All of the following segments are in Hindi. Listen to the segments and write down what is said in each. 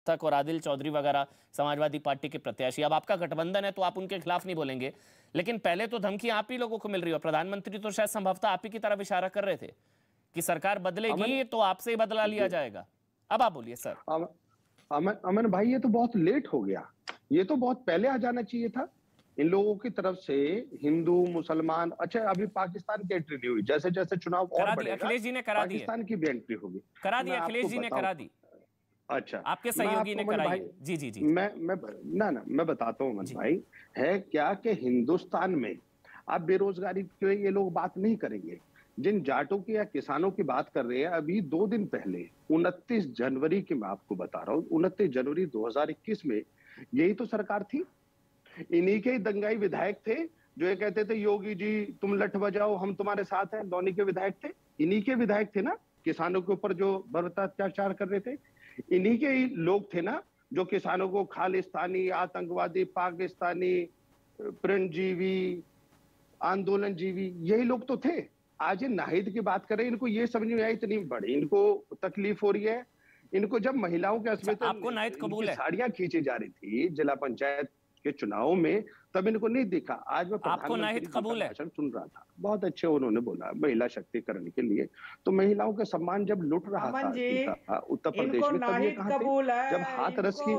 तक और आदिल चौधरी वगैरह समाजवादी पार्टी के प्रत्याशी। अब आपका गठबंधन है तो आप उनके खिलाफ नहीं बोलेंगे, लेकिन पहले तो धमकी आप ही लोगों को मिल रही हो। प्रधानमंत्री तो शायद संभवतः आप ही की तरफ इशारा कर रहे थे कि सरकार बदलेगी तो आपसे ही बदला लिया जाएगा। अब आप बोलिए सर। अमन भाई, ये तो बहुत लेट हो गया, ये तो बहुत पहले आ जाना चाहिए था इन लोगों की तरफ से। हिंदू मुसलमान, अच्छा अभी पाकिस्तान की एंट्री नहीं हुई, जैसे जैसे चुनाव और बढ़ेगा अखिलेश जी ने करा दी, पाकिस्तान की भी एंट्री होगी। करा दी, अखिलेश जी ने करा दी। अच्छा, आपके सहयोगी ने कराई। जी जी जी। मैं बताता हूँ अमन भाई, है क्या कि हिंदुस्तान में अब बेरोजगारी के ये लोग बात नहीं करेंगे। जिन जाटों की या किसानों की बात कर रहे हैं, अभी 2 दिन पहले 29 जनवरी की मैं आपको बता रहा हूँ, 29 जनवरी 2021 में यही तो सरकार थी। इन्हीं के दंगाई विधायक थे जो ये कहते थे योगी जी तुम लठ बजाओ हम तुम्हारे साथ हैं। दोनों के विधायक थे, इन्हीं के विधायक थे ना, किसानों के ऊपर जो बर्बरता अत्याचार कर रहे थे। इन्हीं के ही लोग थे ना जो किसानों को खालिस्तानी, आतंकवादी, पाकिस्तानी, प्रणजीवी, आंदोलन जीवी, यही लोग तो थे। आज ये नाहिद की बात करें, इनको ये समझ में आई इतनी बड़ी इनको तकलीफ हो रही है। इनको जब महिलाओं के आपको नाहिद कबूल है, साड़ियां खींची जा रही थी जिला पंचायत के चुनाव में, तब इनको नहीं देखा। आज मैं आपको नाहिद कबूल है भाषण सुन रहा था, बहुत अच्छे उन्होंने बोला महिला शक्तिकरण के लिए। तो महिलाओं का सम्मान जब लुट रहा था उत्तर प्रदेश में, तब ये कहां थे? जब हाथरस की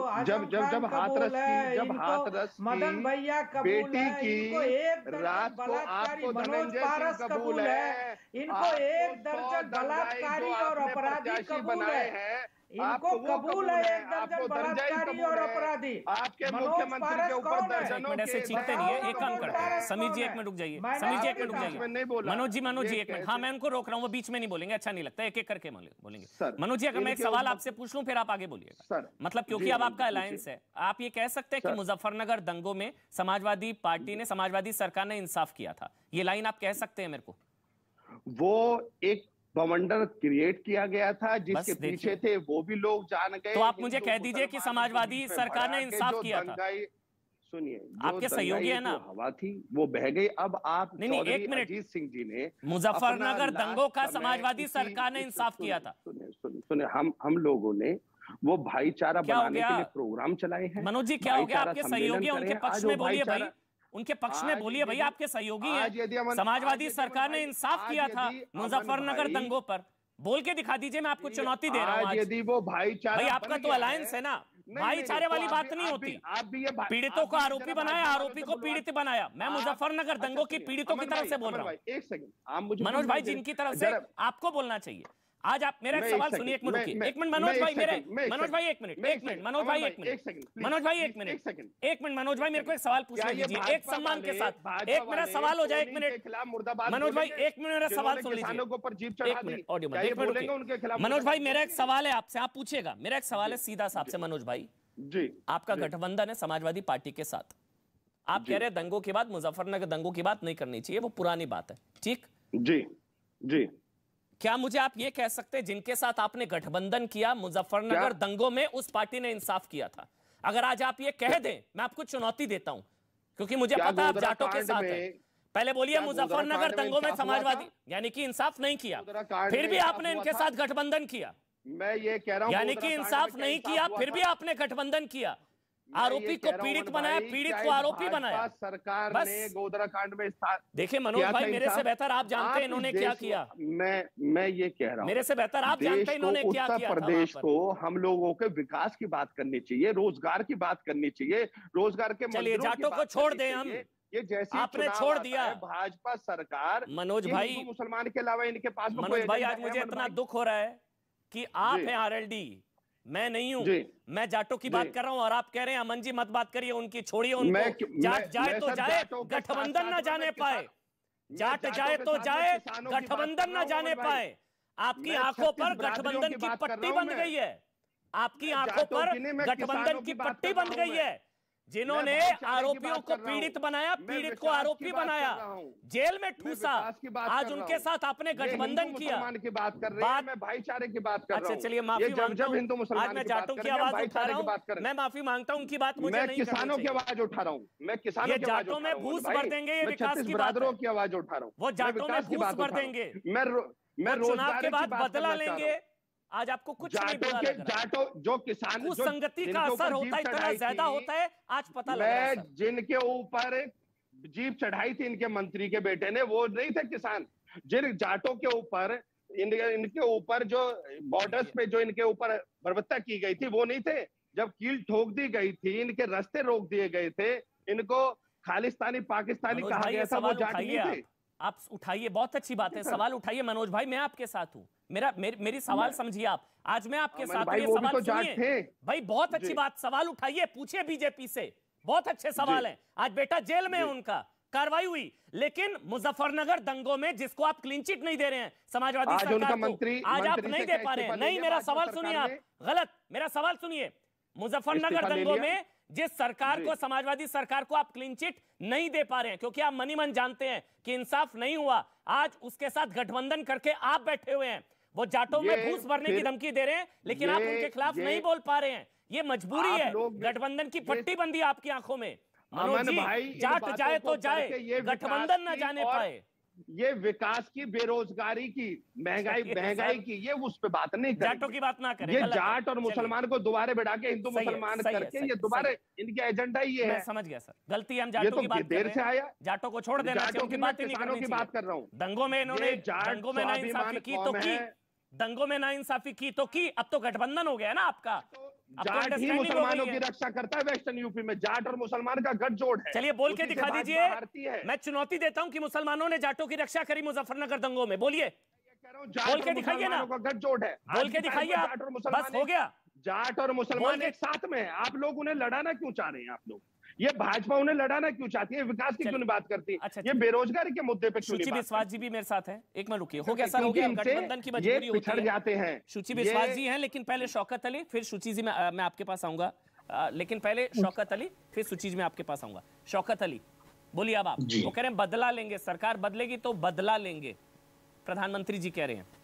बेटी की रात को आपको धनंजय सिंह कबूल है, इनको 1 दर्जन बलात्कारी और अपराधी कबूल है, इनको कबूल है 1 दर्जन बलात्कारी और अपराधी। आपके मुख्यमंत्री के ऊपर दर्जनों ऐसे चीखते नहीं है। एक काम करते हैं, समीर जी 1 मिनट रुक जाइए, समीर जी 1 मिनट रुक जाइए। मनोज जी 1 मिनट। हाँ, मैं उनको रोक रहा हूँ, वो बीच में नहीं बोलेंगे, अच्छा नहीं लगता, एक एक करके बोलेंगे। मनोज जी, अगर मैं एक सवाल आपसे पूछ लूं फिर आप आगे बोलिएगा। मतलब क्योंकि अब आपका अलायंस है, आप ये कह सकते हैं कि मुजफ्फरनगर दंगों में समाजवादी पार्टी ने, समाजवादी सरकार ने इंसाफ किया था, ये लाइन आप कह सकते हैं मेरे को? वो एक बवंडर क्रिएट किया गया था, जिसके पीछे थे वो भी लोग जान गए। तो आप मुझे कह दीजिए कि समाजवादी सरकार ने इंसाफ किया था। सुनिए, आपके सहयोगी है ना, हवा थी वो बह गई। अब आप नहीं, 1 मिनट, अजीत सिंह जी ने मुजफ्फरनगर दंगों का समाजवादी सरकार ने इंसाफ किया था। सुनिए, हम लोगों ने वो भाईचारा बनाने के लिए प्रोग्राम चलाए हैं। मनोज जी, क्या हो गया? आपके सहयोगी उनके पक्ष में बोलिए भाई, उनके पक्ष में बोलिए भाई, आपके सहयोगी हैं। समाजवादी सरकार ने इंसाफ किया था मुजफ्फरनगर दंगों पर, बोल के दिखा दीजिए, मैं आपको चुनौती दे रहा हूं आज। यदि वो भाईचारा, भाई आपका तो अलायंस है ना, भाईचारे वाली बात नहीं होती। पीड़ितों को आरोपी बनाया, आरोपी को पीड़ित बनाया। मैं मुजफ्फरनगर दंगों की पीड़ितों की तरफ से बोल रहा हूँ। एक सेकंड मनोज भाई, जिनकी तरफ से आपको बोलना चाहिए। आज आप मेरा एक सवाल सुनिए, 1 मिनट रुकिए, 1 मिनट मनोज भाई, मनोज भाई 1 मिनट, मनोज भाई 1 मिनट, मनोज भाई 1 मिनट, 1 मिनट मनोज भाई, मेरे को एक सवाल पूछने दीजिए, एक सम्मान के साथ। एक मेरा सवाल हो जाए, 1 मिनट मनोज भाई, 1 मिनट मेरा सवाल सुन लीजिए, 1 मिनट ऑडियो में 1 मिनट। मनोज भाई, मेरा एक सवाल है आपसे, आप पूछिएगा। मेरा एक सवाल है सीधा सा आपसे मनोज भाई जी। आपका गठबंधन है समाजवादी पार्टी के साथ, आप कह रहे हैं दंगों के बाद, मुजफ्फरनगर दंगों की बात नहीं करनी चाहिए, वो पुरानी बात है, ठीक? जी जी। क्या मुझे आप ये कह सकते हैं जिनके साथ आपने गठबंधन किया मुजफ्फरनगर दंगों में, उस पार्टी ने इंसाफ किया था? अगर आज आप ये कह दें, मैं आपको चुनौती देता हूं, क्योंकि मुझे पता है आप जाटों के साथ हैं। पहले बोलिए मुजफ्फरनगर दंगों में समाजवादी यानी कि इंसाफ नहीं किया, फिर भी आपने इनके साथ गठबंधन किया। मैं ये कह रहा हूं, यानी कि इंसाफ नहीं किया, फिर भी आपने गठबंधन किया। आरोपी को पीड़ित बनाया, पीड़ित को आरोपी बनाया। सरकार ने गोधरा कांड में देखिए मनोज भाई, मेरे से बेहतर आप जानते हैं इन्होंने क्या किया। मैं ये कह रहा हूं, मेरे से बेहतर आप जानते हैं इन्होंने क्या किया। उत्तर प्रदेश को हम लोगों के विकास की बात करनी चाहिए, रोजगार की बात करनी चाहिए, रोजगार के चलिए जाटों को छोड़ दें हम, ये जैसे आपने छोड़ दिया भाजपा सरकार। मनोज भाई, मुसलमान के अलावा इनके पास मनोज भाई, आज मुझे इतना दुख हो रहा है कि आप हैं आरएलडी, मैं नहीं हूं। मैं जाटों की बात कर रहा हूं और आप कह रहे हैं अमन जी मत बात करिए उनकी, छोड़िए उनको। जाट जाए तो जाए, गठबंधन ना जाने पाए। जाट जाए तो जाए, गठबंधन ना जाने पाए। आपकी आंखों पर गठबंधन की पट्टी बंध गई है, आपकी आंखों पर गठबंधन की पट्टी बंध गई है। जिन्होंने आरोपियों को पीड़ित बनाया, पीड़ित को आरोपी बनाया, जेल में ठूसा, आज उनके साथ आपने गठबंधन किया। की बात कर रहे हैं, मैं भाईचारे की बात कर रहा हूं। अच्छा चलिए, माफी मांगता हूं, आज मैं जाटों की आवाज उठा रहा हूं, मैं माफी मांगता हूं, उनकी बात मुझे नहीं करनी चाहिए। किसानों की आवाज उठा रहा हूं, मैं किसानों की जाटों में भूस भर देंगे, ये विकास की बरादरों की आवाज उठा रहा हूं, वो जाटों में भूस भर देंगे, मैं चुनाव के बाद बदला लेंगे। आज आपको कुछ नहीं बुरा लग रहा। जाटों जो किसान संगति का असर होता है, इतना ज्यादा होता है, आज पता लग रहा है। जिनके ऊपर जीप चढ़ाई थी इनके मंत्री के बेटे ने, वो नहीं थे किसान। जिन जाटों के ऊपर इनके ऊपर जो बॉर्डर्स पे जो इनके ऊपर बर्बरता की गई थी, वो नहीं थे। जब कील ठोक दी गई थी, इनके रास्ते रोक दिए गए थे, इनको खालिस्तानी पाकिस्तानी कहा गया था, वो जाट नहीं थे। आप उठाइए, बहुत अच्छी बात है, सवाल उठाइए मनोज भाई, मैं आपके साथ हूँ। मेरी सवाल समझिए आप, आज मैं आपके साथ हूँ, ये सवाल सुनिए भाई, बहुत अच्छी बात, सवाल उठाइए, पूछिए बीजेपी से, बहुत अच्छे सवाल हैं। आज बेटा जेल में है उनका, कार्रवाई हुई, लेकिन मुजफ्फरनगर दंगों में जिसको आप क्लीन चिट नहीं दे रहे हैं समाजवादी सरकार को, आज आप नहीं दे पा रहे हैं। नहीं, मेरा सवाल सुनिए आप, गलत, मेरा सवाल सुनिए। मुजफ्फरनगर दंगों में जिस सरकार को, समाजवादी सरकार को आप क्लीन चिट नहीं दे पा रहे हैं क्योंकि आप मनी मन जानते हैं कि इंसाफ नहीं हुआ, आज उसके साथ गठबंधन करके आप बैठे हुए हैं। वो जाटों में घूस भरने की धमकी दे रहे हैं, लेकिन आप उनके खिलाफ नहीं बोल पा रहे हैं। ये मजबूरी है, गठबंधन की पट्टी बंदी आपकी आंखों में। मनोज जी, जाट जाए तो जाए, गठबंधन न जाने पाए। ये विकास की, बेरोजगारी की, महंगाई की, ये उस पे बात नहीं करें, जाटों की बात ना करें। ये जाट और मुसलमान को दोबारा बिठा के हिंदू मुसलमान करके ये दोबारा इनका एजेंडा ये है। समझ गया सर, गलती हम जाटों की बात देर से आया, जाटों को छोड़ देना चाहिए, उनकी बात नहीं करनी चाहिए। बात कर रहा हूँ, दंगों में इन्होंने, दंगों में नाइंसाफी की तो की, दंगों में नाइंसाफी की तो की, अब तो गठबंधन हो गया ना आपका। जाट ही मुसलमानों की रक्षा करता है वेस्टर्न यूपी में, जाट और मुसलमान का गठजोड़ है। चलिए बोल के दिखा दीजिए, मैं चुनौती देता हूं कि मुसलमानों ने जाटों की रक्षा करी मुजफ्फरनगर दंगों में, बोलिए, बोल के दिखाइए ना, गठजोड़ है, बोल के दिखाइए, बस हो गया। जाट और मुसलमान एक साथ में है, आप लोग उन्हें लड़ाना क्यों चाह रहे हैं? आप लोग, ये भाजपा उन्हें लड़ाना क्यों चाहती है? विकास की क्यों नहीं बात करती? ये बेरोजगारी के मुद्दे पे क्यों नहीं बात? शुचि बिस्वास जी भी मेरे साथ हैं, एक मिनट रुकिए, हो गया सर, हो गया, गठबंधन की मजबूरी होती है, जाते हैं। शुचि बिस्वास जी हैं, लेकिन पहले शौकत अली, फिर शुचि जी, मैं आपके पास आऊंगा, लेकिन पहले शौकत अली, फिर शुचि जी, मैं आपके पास आऊंगा। शौकत अली बोलिए, अब आप, वो कह रहे हैं बदला लेंगे, सरकार बदलेगी तो बदला लेंगे, प्रधानमंत्री जी कह रहे हैं।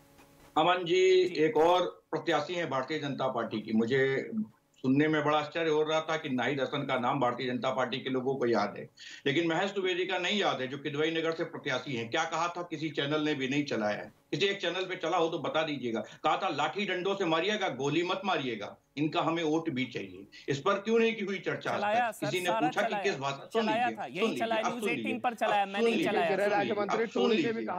अमन जी, एक और प्रत्याशी है भारतीय जनता पार्टी की, मुझे सुनने में बड़ा आश्चर्य हो रहा था कि नाहिद हसन का नाम भारतीय जनता पार्टी के लोगों को याद है, लेकिन महेश द्विवेदी का नहीं याद है, जो किदवई नगर से प्रत्याशी हैं। क्या कहा था, किसी चैनल ने भी नहीं चलाया है, किसी एक चैनल पे चला हो तो बता दीजिएगा। कहा था लाठी डंडों से मारिएगा, गोली मत मारिएगा, इनका हमें वोट भी चाहिए। इस पर क्यों नहीं की हुई चर्चा? किसी ने पूछा कि किस भाषा? सुन लीजिए, न्यूज़ 18 पर चलाया, मैं नहीं चलाया। सुन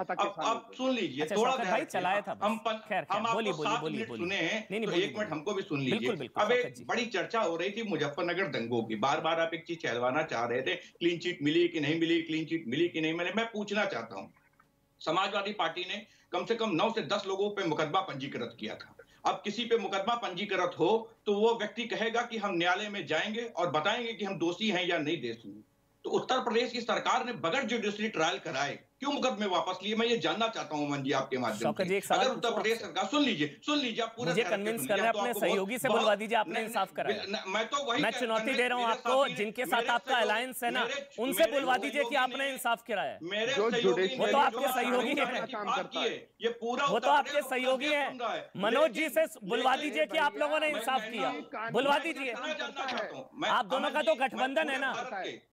लीजिए, थोड़ा भाई चलाया था, हम आपको 7 मिनट सुने हैं, तो 1 मिनट हमको भी सुन लीजिए। अब एक बड़ी चर्चा हो रही थी मुजफ्फरनगर दंगों की, बार बार आप एक चीज कहलवाना चाह रहे थे, क्लीन चिट मिली कि नहीं मिली, क्लीन चिट मिली कि नहीं मिली। मैं पूछना चाहता हूँ, समाजवादी पार्टी ने कम से कम 9 से 10 लोगों पे मुकदमा पंजीकृत किया था। अब किसी पे मुकदमा पंजीकृत हो तो वो व्यक्ति कहेगा कि हम न्यायालय में जाएंगे और बताएंगे कि हम दोषी हैं या नहीं दोषी। तो उत्तर प्रदेश की सरकार ने बगैर जुडिशरी ट्रायल कराए क्यों मुकदमे वापस लिए? मैं ये जानना चाहता हूं अमन जी आपके माध्यम से। अगर उत्तर प्रदेश सरकार, सुन लीजिए आप पूरा, मुझे कन्विंस कर रहे हैं, अपने सहयोगी से बुलवा दीजिए, आपने इंसाफ कराया। मैं तो वही, मैं चुनौती दे रहा हूं आपको, जिनके साथ आपका अलायंस है ना, उनसे बुलवा दीजिए कि आपने इंसाफ कराया। वो तो आपके सहयोगी है, ये पूरा, वो तो आपके सहयोगी है। मनोज जी से बुलवा दीजिए कि आप लोगों ने इंसाफ किया, बुलवा दीजिए। आप दोनों का तो गठबंधन है ना,